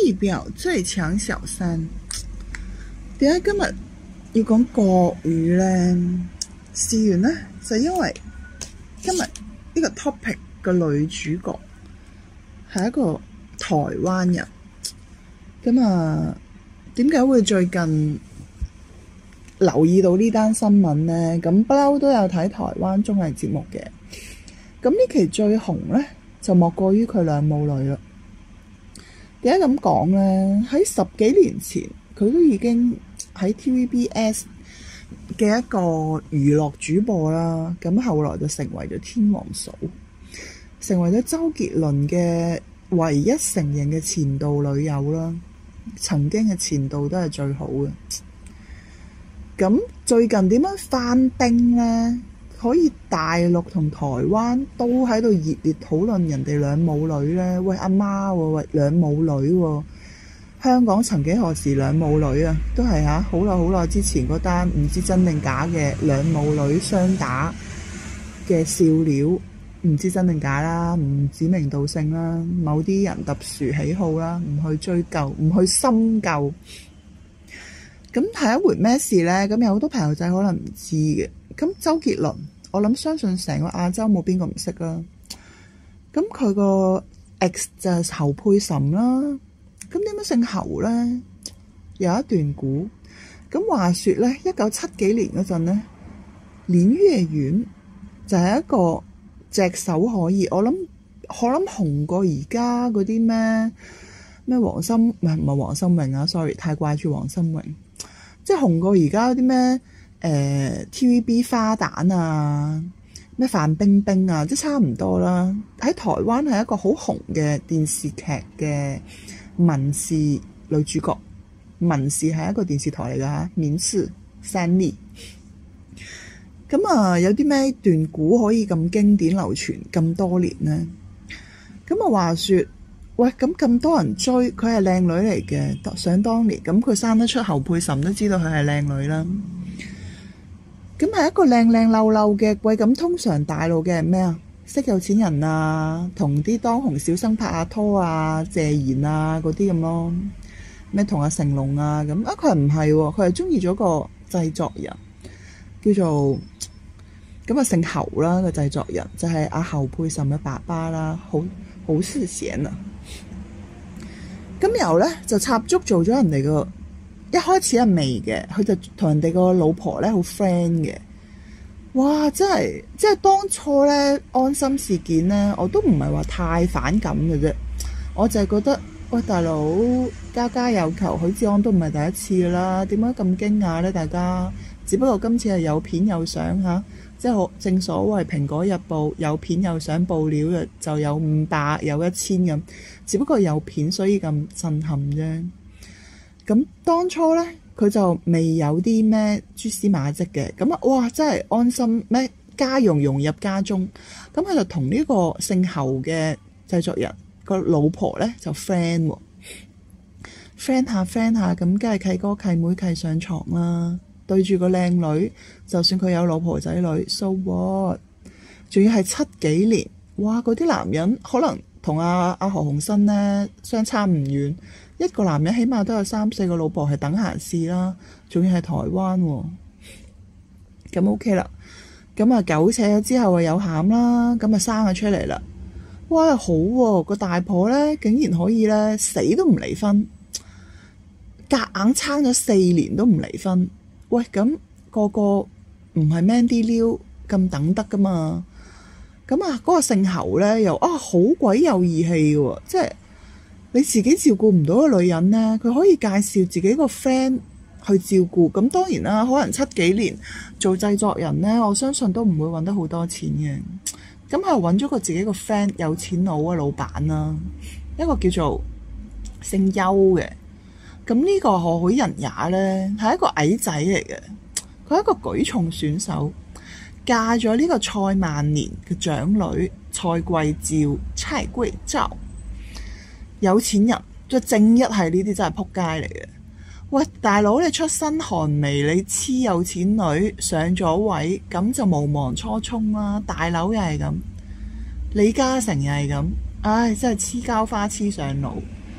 地表最強小三，點解今日要講國語呢？事緣呢，就因為今日呢個 topic 嘅女主角係一個台灣人。咁啊，點解會最近留意到呢單新聞呢？咁不嬲都有睇台灣綜藝節目嘅。咁呢期最紅呢，就莫過於佢兩母女啦。點解咁講呢？喺10幾年前，佢都已經喺 TVBS 嘅一個娛樂主播啦。咁後來就成為咗天王嫂，成為咗周杰倫嘅唯一承認嘅前度女友啦。曾經嘅前度都係最好嘅。咁最近點樣翻叮呢？可以大陸同台灣都喺度熱烈討論人哋兩母女呢？喂，阿媽喎，喂，兩母女喎。香港曾幾何時兩母女啊？都係好耐之前嗰單唔知真定假嘅兩母女相打嘅笑料，唔知真定假啦，唔指名道姓啦，某啲人特殊喜好啦，唔去追究，唔去深究。咁係一回咩事呢？咁有好多朋友仔可能唔知嘅。咁周杰倫，我諗相信成個亞洲冇邊個唔識啦。咁佢個 ex 就係侯佩岑啦。咁點解姓侯呢？有一段故。咁話說呢，1970幾年嗰陣呢，連月圓就係一個隻手可以，我諗紅過而家嗰啲咩黃心，唔係黃心穎啊 ，sorry， 太掛住黃心穎，即係紅過而家嗰啲咩TVB 花旦啊，咩范冰冰啊，即係差唔多啦。喺台灣係一個好紅嘅電視劇嘅民視女主角。民視係一個電視台嚟㗎嚇，民視三立。咁啊，有啲咩段故可以咁經典流傳咁多年呢？咁啊，話說，喂，咁多人追，佢係靚女嚟嘅。想當年，咁佢生得出侯佩岑都知道佢係靚女啦。咁係一個靚溜溜嘅，喂，咁通常大陸嘅係咩啊？識有錢人啊，同啲當紅小生拍下拖啊，謝賢啊嗰啲咁咯。咩同阿成龍啊咁啊？佢唔係喎，佢係中意咗個製作人，叫做咁啊，姓侯啦，個製作人就係阿侯佩岑嘅爸爸啦，好事賢啊。咁然後咧就插足做咗人哋個，一開始係未嘅，佢就同人哋個老婆咧好 friend 嘅。哇！真係即係當初咧安心事件咧，我都唔係話太反感嘅啫，我就係覺得。喂，大佬，家家有求，許志安都唔係第一次啦，點解咁驚訝呢？大家只不過今次係有片有相嚇，即係正所謂《蘋果日報》有片有相報料就有500有1000咁，只不過有片所以咁震撼啫。咁當初呢，佢就未有啲咩蛛絲馬跡嘅，咁啊哇真係安心咩家融入家中，咁佢就同呢個姓侯嘅製作人。個老婆咧就 friend 喎，friend 下咁，梗係契哥契妹契上床啦。對住個靚女，就算佢有老婆仔女 ，so what？ 仲要係7幾年，哇！嗰啲男人可能同阿何鴻燊咧相差唔遠，一個男人起碼都有3、4個老婆係等閒事啦，仲要係台灣喎。咁 OK 啦，咁啊苟且咗之後啊有餡啦，咁啊生咗出嚟啦。哇，好喎！個大婆咧，竟然可以咧死都唔離婚，夾硬撐咗4年都唔離婚。喂，咁個唔係 Mandy Liu 咁等得噶嘛？咁啊，嗰個姓侯咧又好鬼有義氣喎！即係你自己照顧唔到個女人咧，佢可以介紹自己個 friend 去照顧。咁當然啦，可能7幾年做製作人咧，我相信都唔會揾得好多錢嘅。咁係揾咗個自己個 friend 有錢佬嘅老闆啦，一個叫做姓邱嘅。咁呢個何許人也呢？係一個矮仔嚟嘅，佢係一個舉重選手，嫁咗呢個蔡萬年嘅長女蔡桂照，有錢人，即係正一係呢啲真係撲街嚟嘅。喂，大佬你出身寒微，你黐有錢女上咗位，咁就無忘初衷啦。大佬又係咁，李嘉誠又係咁，唉，真係黐膠花黐上腦。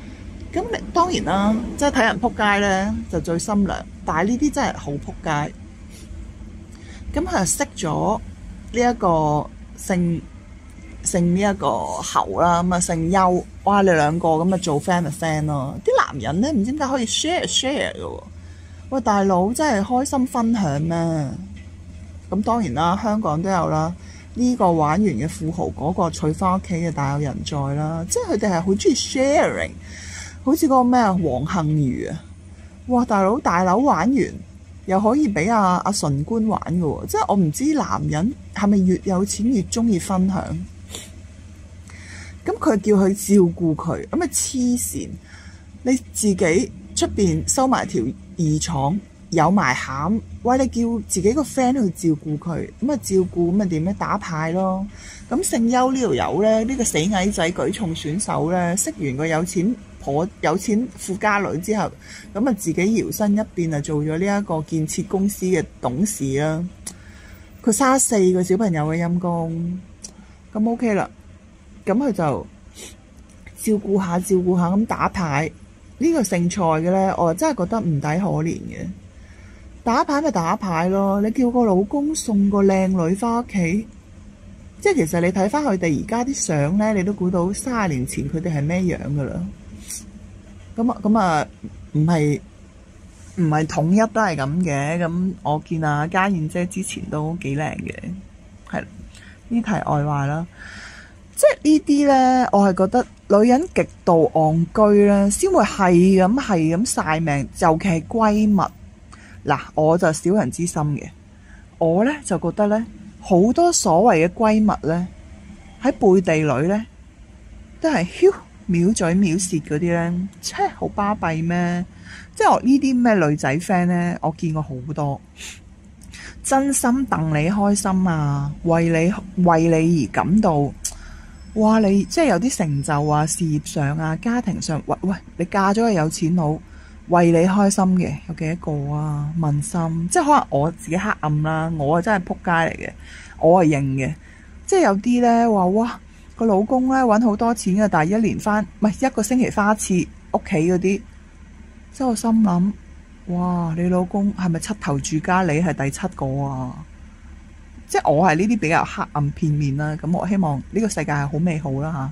咁你當然啦，即係睇人撲街咧就最心涼，但係呢啲真係好撲街。咁佢就識咗呢一個姓呢一個侯啦，咁啊姓邱，哇！你兩個咁啊做 friend 咯。啲男人咧唔知點解可以 share 嘅喎。喂，大佬真係開心分享咩？咁當然啦，香港都有啦。呢個玩完嘅富豪，嗰個娶翻屋企嘅大有人在啦。即係佢哋係好中意 sharing， 好似嗰個咩啊黃幸瑜啊，哇！大佬大樓玩完又可以俾阿純官玩嘅喎。即係我唔知男人係咪越有錢越中意分享。咁佢叫佢照顧佢，咁啊黐線！你自己出邊收埋條二廠，有埋餡，喂！你叫自己個 friend 去照顧佢，咁啊照顧咁啊點咧？打牌咯。咁姓邱呢條友咧，呢個死矮仔舉重選手咧，識完個有錢富家女之後，咁啊自己搖身一變啊做咗呢一個建設公司嘅董事啦。佢生4個小朋友嘅陰公，咁 OK 啦。咁佢就照顧下咁打牌。呢個姓蔡嘅咧，我真係覺得唔抵可憐嘅。打牌咪打牌咯，你叫個老公送個靚女翻屋企，即係其實你睇翻佢哋而家啲相咧，你都估到30年前佢哋係咩樣噶啦。咁啊，唔係統一都係咁嘅。咁我見阿家燕姐之前都幾靚嘅，係呢題外話啦。即係呢啲咧，我係覺得女人極度戇居咧，先會係咁曬命，尤其係閨蜜。嗱，我就小人之心嘅，我咧就覺得咧，好多所謂嘅閨蜜咧，喺背地裏咧，都係藐嘴藐舌嗰啲咧，真係好巴閉咩？即係我呢啲咩女仔 friend 咧，我見過好多，真心戥你開心啊，為你而感到。哇！你即係有啲成就啊，事業上啊，家庭上，喂，你嫁咗個有錢佬，為你開心嘅有幾多個啊？問心，即係可能我自己黑暗啦，我真係撲街嚟嘅，我係認嘅。即係有啲咧話，哇，個老公咧揾好多錢嘅，但係一個星期返一次屋企嗰啲，即係我心諗，哇！你老公係咪七頭住家？你係第7個啊？即係我係呢啲比較黑暗片面啦，咁我希望呢個世界係好美好啦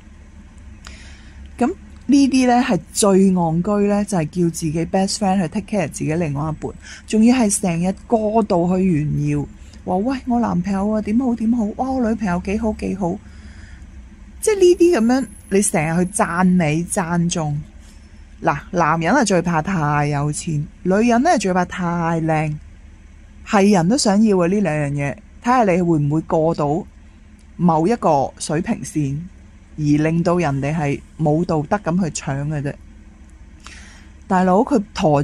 嚇。咁呢啲咧係最戇居咧，就係叫自己 best friend 去 take care 自己另外一半，仲要係成日過度去炫耀，話喂，我男朋友啊點好，哇我女朋友幾好。即係呢啲咁樣，你成日去讚美讚頌。嗱，男人係最怕太有錢，女人咧係最怕太靚。係人都想要嘅呢兩樣嘢，睇下你會唔會過到某一個水平線，而令到人哋係冇道德咁去搶嘅啫。大佬佢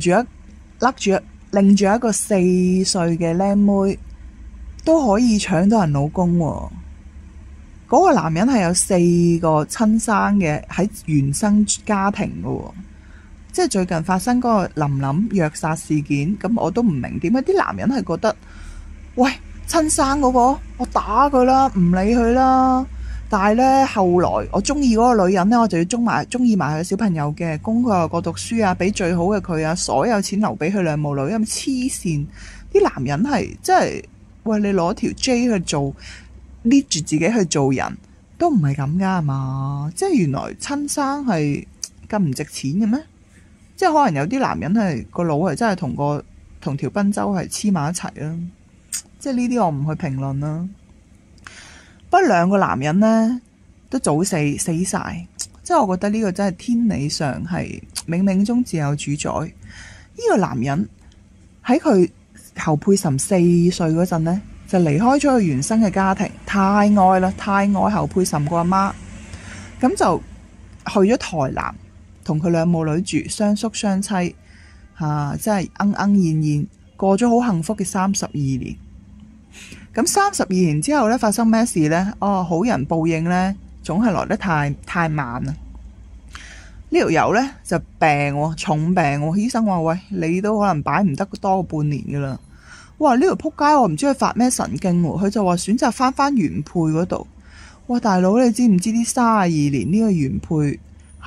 拎住一個4歲嘅靚妹都可以搶到人老公喎。嗰個男人係有4個親生嘅喺原生家庭嘅喎。即係最近發生嗰個林林虐殺事件，咁我都唔明點解啲男人係覺得，喂，親生嗰個我打佢啦，唔理佢啦。但係咧後來我中意嗰個女人咧，我就要中意埋佢小朋友嘅，供佢外國讀書啊，俾最好嘅佢啊，所有錢留俾佢兩母女。咁黐線，啲男人係真係，喂，你攞條 J 去做，捏住自己去做人，都唔係咁噶係嘛？即係原來親生係咁唔值錢嘅咩？即係可能有啲男人係個腦係真係同條賓州係黐埋一齊啦。即係呢啲我唔去評論啦。不過2個男人呢都早死晒，即係我覺得呢個真係天理上係冥冥中自有主宰。呢個男人喺佢侯佩岑4歲嗰陣呢，就離開咗佢原生嘅家庭，太愛侯佩岑個阿媽，咁就去咗台南。同佢兩母女住，雙宿雙棲，真係燕過咗好幸福嘅32年。咁32年之後咧，發生咩事咧？好人報應咧，總係來得太慢啦。呢條友咧就重病，醫生話喂，你都可能擺唔得多過半年噶啦。哇！呢條撲街我唔知佢發咩神經喎，佢就話選擇翻原配嗰度。哇！大佬你知唔知啲32年呢個原配係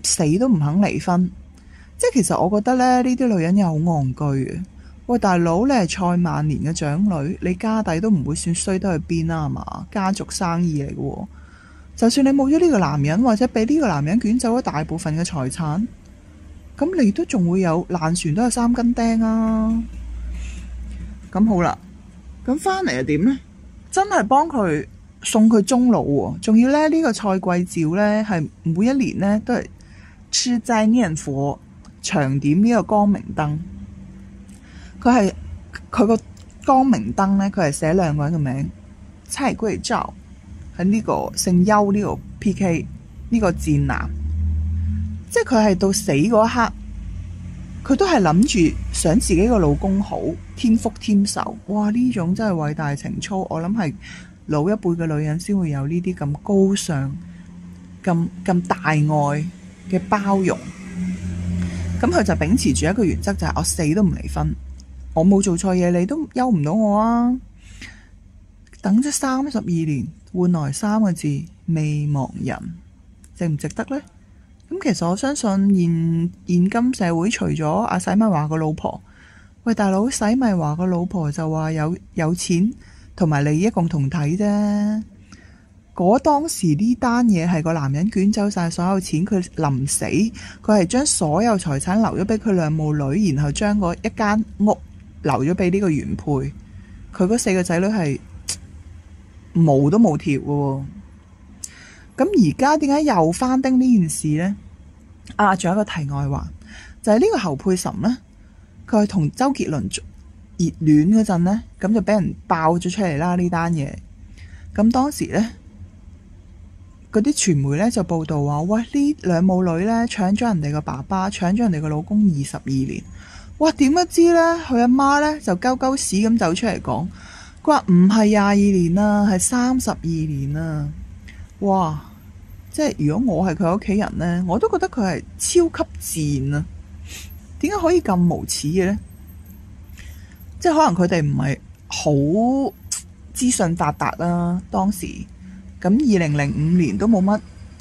死都唔肯離婚。即係其實我覺得咧，呢啲女人又好戇居嘅。喂，大佬，你係蔡萬年嘅長女，你家底都唔會算衰得去邊啦，係嘛？家族生意嚟嘅喎。就算你冇咗呢個男人，或者俾呢個男人捲走咗大部分嘅財產，咁你都仲會有爛船都有3根釘啊！咁好啦，咁翻嚟又點呢？真係幫佢送佢終老喎，仲要咧呢個蔡桂照咧係每一年咧都係吃齋念佛，長點呢個光明燈。佢個光明燈咧，佢係寫2個人嘅名，蔡桂照喺呢個姓邱呢個 PK 呢個賤男，即係佢係到死嗰一刻，佢都係諗住想自己個老公好，添福添壽。哇！呢種真係偉大情操，我諗係老一輩嘅女人先會有呢啲咁高尚、咁大愛嘅包容。咁佢就秉持住一個原則，就係我死都唔離婚，我冇做錯嘢，你都休唔到我啊！等咗32年，換來3個字未亡人，值唔值得呢？咁其實我相信現今社會，除咗阿洗米華個老婆，喂大佬，洗米華個老婆就話有錢同埋利益共同體啫。當時呢單嘢係個男人捲走晒所有錢，佢臨死佢係將所有財產留咗俾佢兩母女，然後將嗰一間屋留咗俾呢個原配。佢嗰4個仔女係毛都冇條嘅喎。咁而家點解又翻叮呢件事呢？仲有一個題外話，就係呢個侯佩岑呢，佢係同周杰倫熱戀嗰陣呢，咁就俾人爆咗出嚟啦呢單嘢。咁當時呢，嗰啲傳媒呢就報道話，喂，呢兩母女呢搶咗人哋個爸爸，搶咗人哋個老公22年。哇！點不知呢，佢阿媽呢就鳩鳩屎咁走出嚟講，佢話唔係22年啦，係32年啦。哇！即係如果我係佢屋企人呢，我都覺得佢係超級賤啊！點解可以咁無恥嘅呢？即係可能佢哋唔係好資訊發達啦，當時咁2005年都冇乜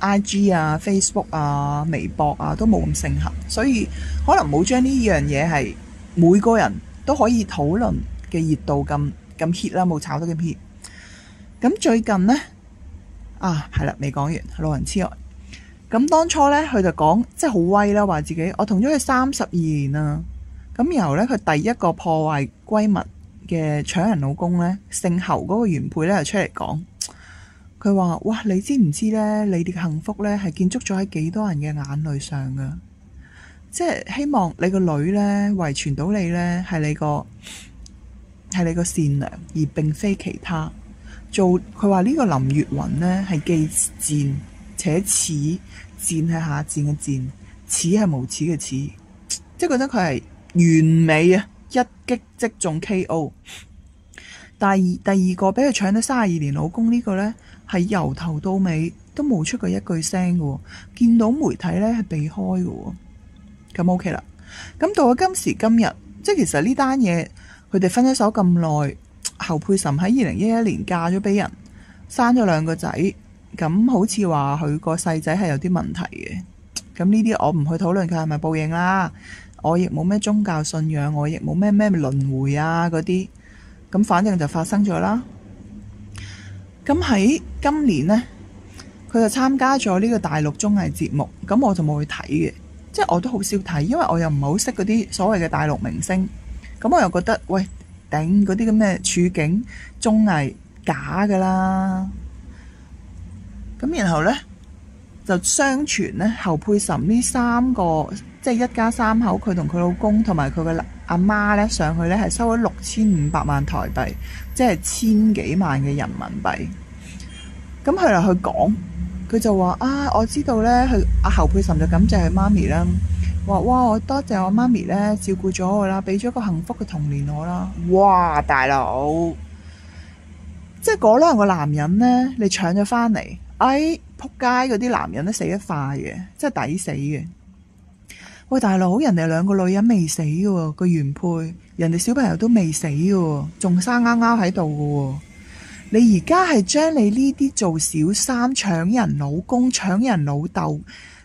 IG 啊、Facebook 啊、微博啊都冇咁盛行，所以可能冇將呢樣嘢係每個人都可以討論嘅熱度咁 hit 啦，冇炒得咁 hit。咁最近呢，係啦，未講完，老人痴呆。咁當初呢，佢就講即係好威啦，話自己我同咗佢32年啦。咁然後呢，佢第一個破壞閨蜜嘅搶人老公呢，姓侯嗰個原配呢，就出嚟講，佢話：哇，你知唔知呢？你哋嘅幸福呢，係建築咗喺幾多人嘅眼淚上噶？即係希望你個女呢，遺傳到你呢，係你個善良，而並非其他。佢話呢個林月雲呢，係既賤且恥，賤係下賤嘅賤，恥係無恥嘅恥，即係覺得佢係完美啊，一擊即中 KO。第二個俾佢搶咗32年老公呢個呢，係由頭到尾都冇出過一句聲嘅，見到媒體呢係避開嘅。咁 OK 啦。咁到咗今時今日，即係其實呢單嘢佢哋分咗手咁耐。侯佩岑喺2011年嫁咗俾人，生咗2個仔，咁好似話佢個細仔係有啲問題嘅。咁呢啲我唔去討論佢係咪報應啦，我亦冇咩宗教信仰，我亦冇咩輪迴啊嗰啲，咁反正就發生咗啦。咁喺今年呢，佢就參加咗呢個大陸綜藝節目，咁我就冇去睇嘅，即係我都好少睇，因為我又唔係好識嗰啲所謂嘅大陸明星，咁我又覺得喂，頂嗰啲咁嘅處境綜藝假噶啦。咁然後呢，就相傳呢，侯佩岑呢3個即係一家3口，佢同佢老公同埋佢嘅阿媽呢，上去呢係收咗6500萬台幣，即係1000幾萬嘅人民幣。咁佢嚟去講，佢就話我知道呢，阿侯佩岑就感謝佢媽咪啦。話哇！我多謝我媽咪咧照顧咗我啦，俾咗個幸福嘅童年我啦。哇！大佬，即係嗰2個男人呢，你搶咗翻嚟，仆街嗰啲男人都死得快嘅，真係抵死嘅。喂，大佬，人哋2個女人未死嘅喎，個原配，人哋小朋友都未死嘅喎，仲生啱啱喺度嘅喎。你而家係將你呢啲做小三、搶人老公、搶人老豆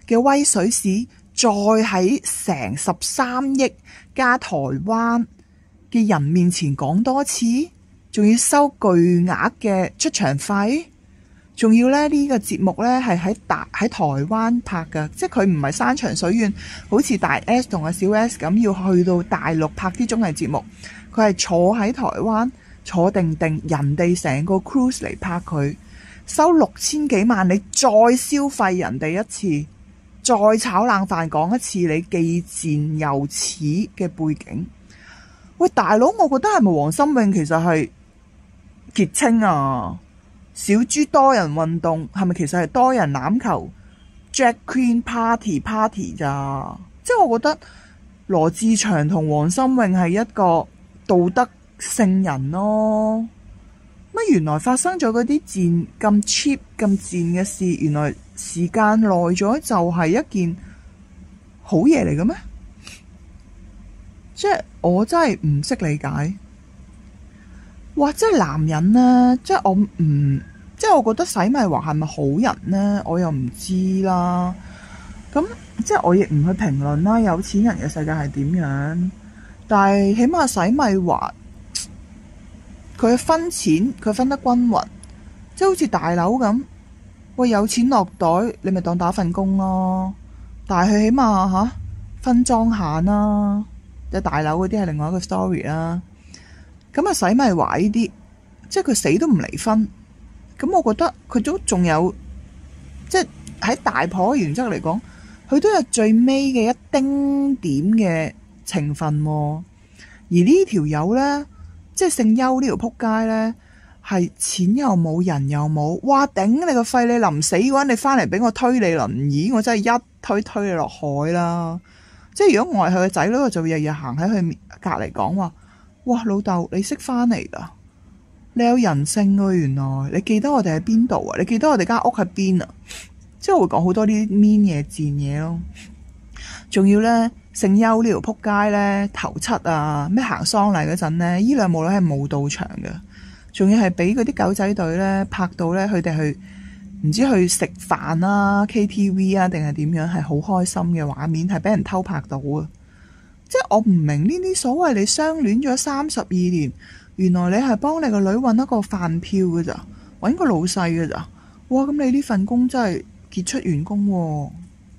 嘅威水史，再喺成13億加台灣嘅人面前講多次，仲要收巨額嘅出場費，仲要咧呢個節目咧係喺台灣拍㗎，即係佢唔係山長水遠，好似大 S 同阿小 S 咁要去到大陸拍啲綜藝節目，佢係坐喺台灣坐定定，人哋成個 cruise 嚟拍佢，收6000幾萬，你再消費人哋一次，再炒冷飯講一次你既賤又恥嘅背景。喂，大佬，我覺得係咪黃心穎其實係傑青啊？小豬多人運動係咪其實係多人欖球 Drag Queen Party 咋？即係我覺得羅志祥同黃心穎係一個道德聖人咯。乜原來發生咗嗰啲賤咁 cheap 咁賤嘅事，原來時間耐咗就係一件好嘢嚟嘅咩？即係我真係唔識理解。哇！即係男人呢，即係我覺得洗米華係咪好人呢？我又唔知啦。咁即係我亦唔去評論啦。有錢人嘅世界係點樣？但係起碼洗米華佢分錢，佢分得均勻，即係好似大樓咁。喂，有錢落袋，你咪當打份工咯。但係佢起碼分裝閒啦。即係大樓嗰啲係另外一個 story 啦。咁啊，洗米華呢啲，即係佢死都唔離婚。咁我覺得佢都仲有，即係喺大婆嘅原則嚟講，佢都有最尾嘅一丁點嘅情分喎。而呢條友呢，即係姓邱呢條撲街呢，係錢又冇，人又冇。哇！頂你個肺！你臨死嗰陣，你翻嚟俾我推你輪椅，我真係一推你落海啦！即係如果我係佢嘅仔女，我就日日行喺佢隔離講話：哇，老豆，你識翻嚟㗎？你有人性喎，原來你記得我哋喺邊度啊？你記得我哋間屋喺邊啊？即係會講好多啲 mean 嘢、賤嘢咯。仲要呢，姓邱呢條撲街呢，頭七啊，咩行喪禮嗰陣呢，呢兩母女係冇到場嘅，仲要係俾嗰啲狗仔隊呢拍到呢，佢哋去唔知去食飯啦、KTV 啊，定係點樣，係好開心嘅畫面，係俾人偷拍到啊！即係我唔明呢啲所謂你相戀咗32年。原來你係幫你個女揾一個飯票㗎咋，揾個老細㗎咋？哇！咁你呢份工真係傑出員工喎。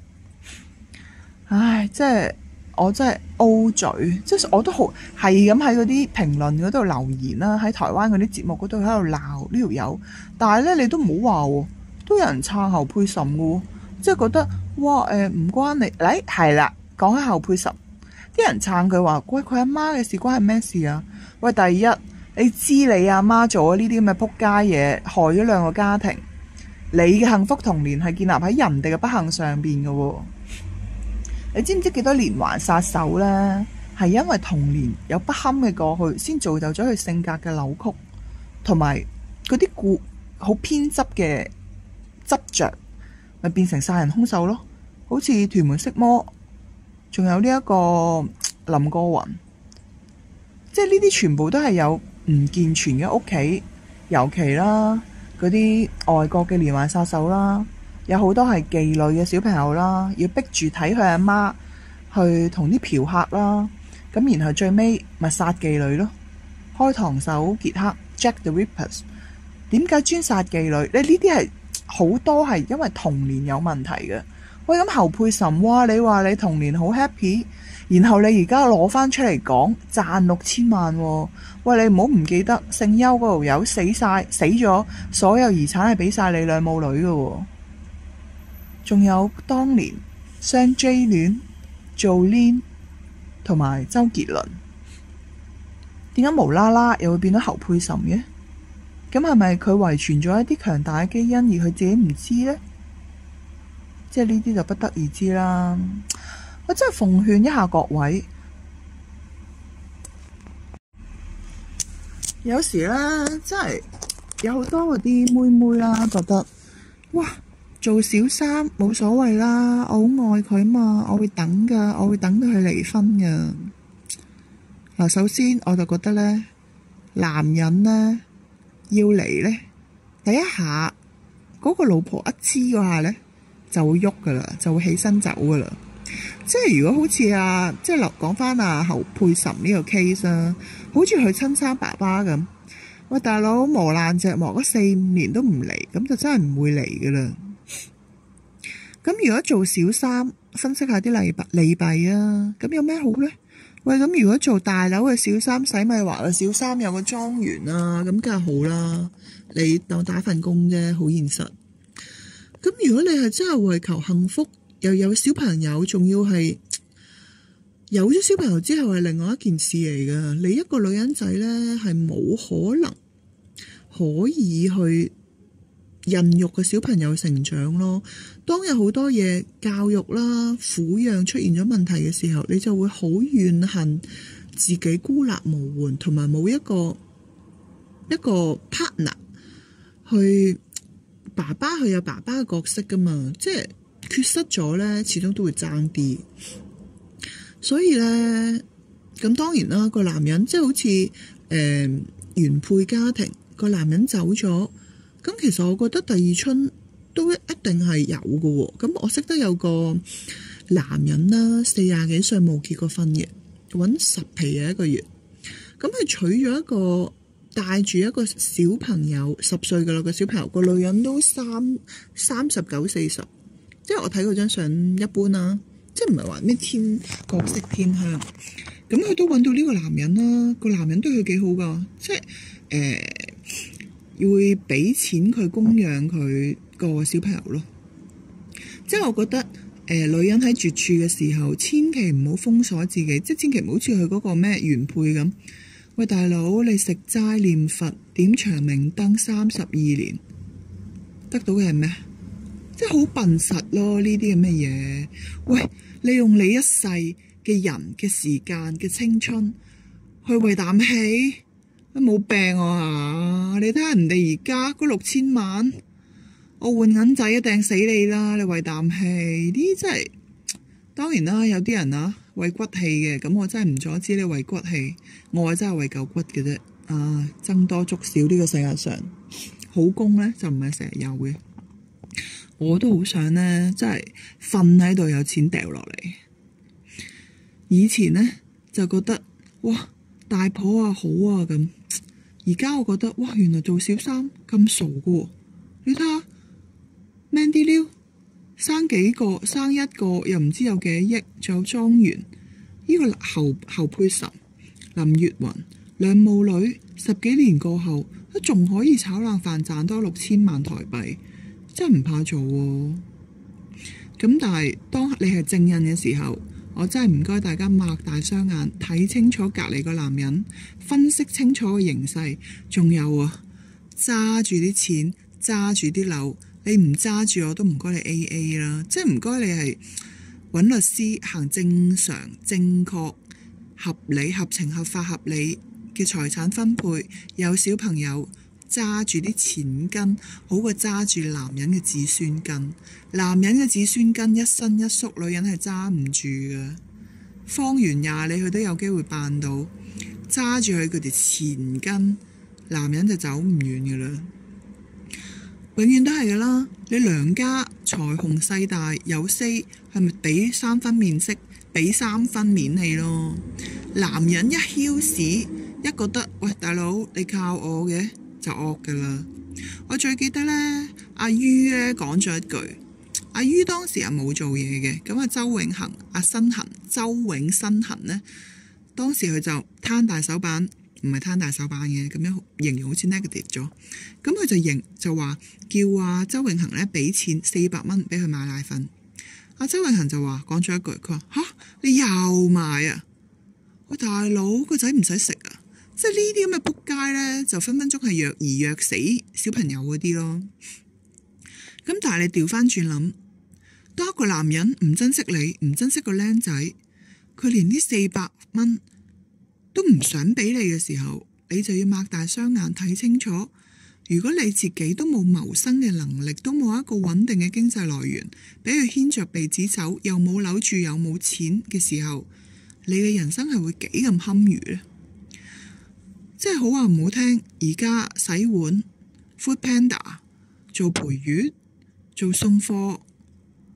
唉，即係我真係 O 嘴，即係我都好係咁喺嗰啲評論嗰度留言啦，喺台灣嗰啲節目嗰度喺度鬧呢條友。但係呢，你都唔好話喎，都有人撐侯佩岑嘅喎，即係覺得哇唔關你，係啦，講起侯佩岑，啲人撐佢話：喂，佢阿媽嘅事關係咩事啊？喂，第一。你知你阿媽做咗呢啲咁嘅撲街嘢，害咗兩個家庭，你嘅幸福童年係建立喺人哋嘅不幸上邊嘅喎。你知唔知幾多連環殺手呢？係因為童年有不堪嘅過去，先造就咗佢性格嘅扭曲，同埋嗰啲好偏執嘅執着，咪變成殺人兇手咯。好似屯門色魔，仲有呢一個林過雲，即係呢啲全部都係有唔健全嘅屋企，尤其啦嗰啲外國嘅連環殺手啦，有好多係妓女嘅小朋友啦，要逼住睇佢阿媽去同啲嫖客啦，咁然後最尾咪殺妓女咯，開膛手傑克 Jack the Rippers。 點解專殺妓女？你呢啲係好多係因為童年有問題嘅。喂，咁侯佩岑，哇，你話你童年好 happy，然後你而家攞翻出嚟講賺6000萬喎。喂，你唔好唔記得姓邱嗰條友死咗，所有遺產係俾晒你兩母女嘅喎。仲有當年雙 J 戀 Jolene 同埋周杰倫，點解無啦啦又會變到侯佩岑嘅？咁係咪佢遺傳咗一啲強大嘅基因，而佢自己唔知呢？即係呢啲就不得而知啦。我真係奉勸一下各位，有時咧真係有好多嗰啲妹妹啦，覺得哇，做小三冇所謂啦，我好愛佢嘛，我會等噶，我會等到佢離婚噶。嗱，首先我就覺得咧，男人咧要嚟咧，第一下嗰個老婆一黐嗰下咧， 就會喐噶啦，就會起身走噶啦。即係如果好似即係講翻侯佩岑呢個 case 啦，好似佢親生爸爸咁，喂大佬磨爛隻磨咗4-5年都唔嚟，咁就真係唔會嚟噶啦。咁如果做小三，分析下啲利弊啊，咁有咩好呢？喂，咁如果做大樓嘅小三，洗米華嘅小三有個莊園啊，咁梗係好啦。你當打份工啫，好現實。咁如果你係真係為求幸福，又有小朋友，仲要係有咗小朋友之後係另外一件事嚟噶。你一個女人仔呢，係冇可能可以去孕育個小朋友成長咯。當有好多嘢教育啦、撫養出現咗問題嘅時候，你就會好怨恨自己孤立無援，同埋冇一個 partner 去。爸爸佢有爸爸嘅角色噶嘛，即係缺失咗呢，始終都會爭啲。所以呢，咁當然啦，個男人即係好似原配家庭，個男人走咗，咁其實我覺得第二春都一定係有嘅喎。咁我識得有個男人啦，40幾歲冇結過婚嘅，揾10皮嘅一個月，咁佢娶咗一個。帶住一個小朋友10歲嘅啦，個小朋友個女人都39、40，即係我睇嗰張相一般啦，即係唔係話咩國色天香。咁佢都揾到呢個男人啦，個男人對佢幾好噶，即係會俾錢佢供養佢個小朋友咯。即係我覺得女人喺絕處嘅時候，千祈唔好封鎖自己，即係千祈唔好似佢嗰個咩原配咁。喂大佬，你食齋念佛點長明燈32年，得到嘅係咩？即係好笨實咯，呢啲咁嘅嘢。喂，你用你一世嘅人嘅時間嘅青春去為啖氣，冇病啊！你睇下人哋而家嗰6000萬，我換銀仔一掟死你啦！你為啖氣，呢啲真係當然啦，有啲人為骨氣嘅，咁我真係唔阻止你為骨氣，我真係為嚿骨嘅啫。僧多粥少呢個世界上，好工呢就唔係成日有嘅。我都好想呢，真係瞓喺度有錢掉落嚟。以前呢，就覺得哇大婆好啊咁，而家我覺得哇原來做小三咁傻㗎喎。你睇下 Mandy Liu。生幾個，生一個又唔知有幾多億，仲有莊園。呢個侯佩岑、林月雲兩母女10幾年過後，都仲可以炒冷飯賺多6000萬台幣，真係唔怕做喎。咁但係當你係正印嘅時候，我真係唔該大家擘大雙眼睇清楚隔離個男人，分析清楚個形勢。仲有揸住啲錢，揸住啲樓。你唔揸住我都唔該你 AA 啦，即係唔該你係揾律師行正常、正確、合理、合情、合法、合理嘅財產分配。有小朋友揸住啲錢根，好過揸住男人嘅子孫根。男人嘅子孫根一伸一縮，女人係揸唔住㗎。方圓20里佢都有機會辦到，揸住佢條錢根，男人就走唔遠㗎啦。永遠都係噶啦，你娘家財雄勢大有 say， 係咪俾3分面色，俾3分面氣咯？男人一囂屎，一覺得喂大佬你靠我嘅就惡噶啦。我最記得呢，阿于呢講咗一句，阿于當時係冇做嘢嘅，咁周永恒、周永新恒呢，當時佢就攤大手板。唔係攤大手板嘅，咁樣形容好似 negative 咗。咁佢就話叫周永恒呢俾錢400蚊俾佢買奶粉。周永恒就講咗一句，佢話吓你又買啊？喂大佬，個仔唔使食啊！即係呢啲咁嘅仆街呢，就分分鐘係虐兒虐死小朋友嗰啲咯。咁但係你調翻轉諗，當一個男人唔珍惜你，唔珍惜個僆仔，佢連呢400蚊都唔想俾你嘅時候，你就要擘大雙眼睇清楚。如果你自己都冇謀生嘅能力，都冇一個穩定嘅經濟來源，俾佢牽着鼻子走，又冇樓住又冇錢嘅時候，你嘅人生係會幾咁堪虞呢？即係好話唔好聽，而家洗碗、Food Panda、做陪月、做送貨，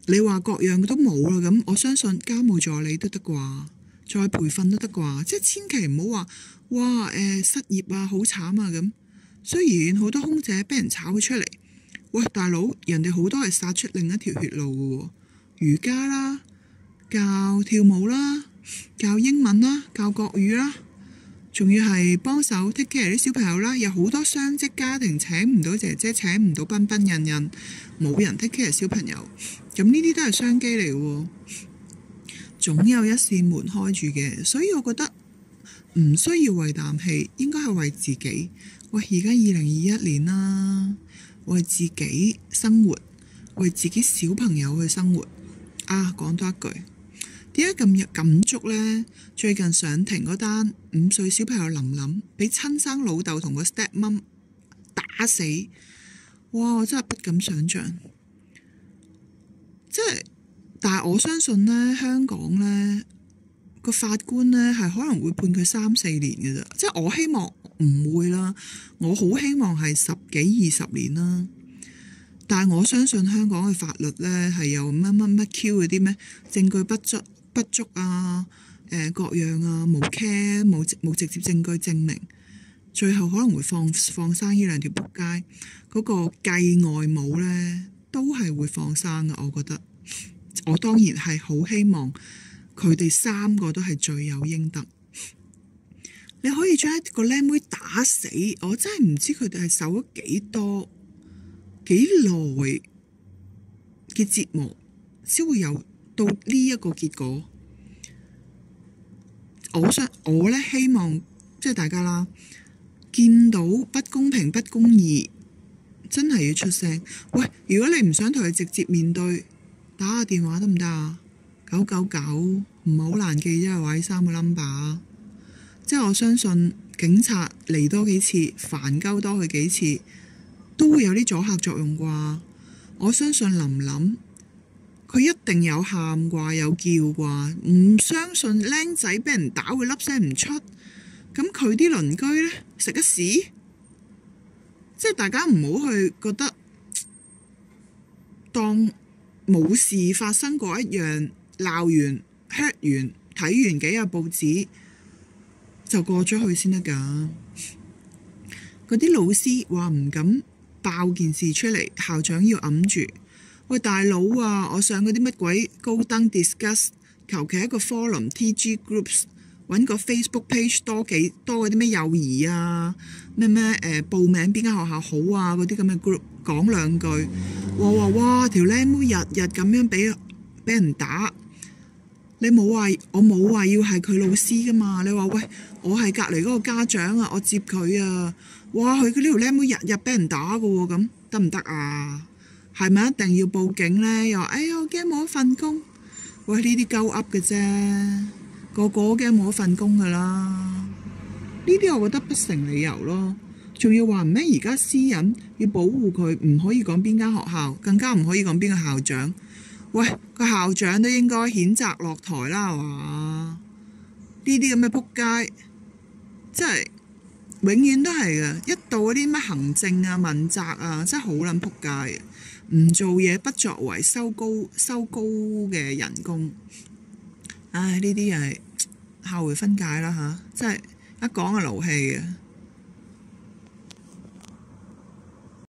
你話各樣都冇啦，咁我相信家務助理都得啩，再培訓都得啩，即係千祈唔好話哇失業啊，好慘啊咁。雖然好多空姐俾人炒咗出嚟，喂大佬，人哋好多係殺出另一條血路嘅喎，瑜伽啦，教跳舞啦，教英文啦，教國語啦，仲要係幫手 take care 啲小朋友啦，有好多雙職家庭請唔到姐姐，請唔到彬彬印印，冇人 take care 小朋友，咁呢啲都係商機嚟嘅喎，總有一扇門開住嘅，所以我覺得唔需要為啖氣，應該係為自己。喂，而家2021年啦，為自己生活，為自己小朋友去生活。啊，講多一句，點解咁有感觸呢？最近上庭嗰單5歲小朋友琳琳，俾親生老豆同個 step mom 打死，哇！我真係不敢想像。即係，但係我相信呢，香港呢個法官呢係可能會判佢3-4年嘅咋。即係我希望唔會啦，我好希望係10幾20年啦。但係我相信香港嘅法律呢係有乜 Q 嗰啲咩證據不足啊，各樣啊，冇直接證據證明，最後可能會放生呢兩條仆街，嗰個繼外母呢都係會放生嘅。我覺得我當然係好希望佢哋3個都係罪有應得。你可以將一個靚妹打死，我真係唔知佢哋係受咗幾耐嘅折磨，先會有到呢一個結果。我呢希望即係大家啦，見到不公平不公義，真係要出聲。喂，如果你唔想同佢直接面對，打下電話得唔得啊？999唔係好難記啫，或者3個 number。即係我相信警察嚟多幾次，煩鳩多佢幾次，都會有啲阻嚇作用啩。我相信琳琳佢一定有喊啩，有叫啩，唔相信僆仔俾人打會粒聲唔出。咁佢啲鄰居呢，食得屎？即係大家唔好去覺得當冇事發生過一樣，鬧完 hurt 完睇完幾日報紙就過咗去先得㗎。嗰啲老師話唔敢爆件事出嚟，校長要揞住。喂大佬啊，我上嗰啲乜鬼高登 discuss， 求其一個 forum TG groups， 揾個 Facebook page 多嗰啲咩幼兒啊，咩報名邊間學校好啊，嗰啲咁嘅 group 講兩句，哇條靚妹日日咁樣俾人打。你冇話，我冇話要係佢老師噶嘛？你話喂，我係隔離嗰個家長啊，我接佢啊，哇！佢呢條靚妹日日俾人打噶喎，咁得唔得啊？係咪一定要報警呢？又話哎呀，我驚冇一份工。喂，呢啲鳩噏嘅啫，個個都驚冇一份工噶啦。呢啲我覺得不成理由咯。仲要話咩？而家私隱要保護佢，唔可以講邊間學校，更加唔可以講邊個校長。喂，個校長都應該譴責落台啦，係嘛？呢啲咁嘅仆街，真係永遠都係嘅。一到嗰啲乜行政啊、問責啊，真係好撚仆街嘅。唔做嘢不作為，收高嘅人工。唉，呢啲又係後回分解啦嚇，真係一講就勞氣嘅。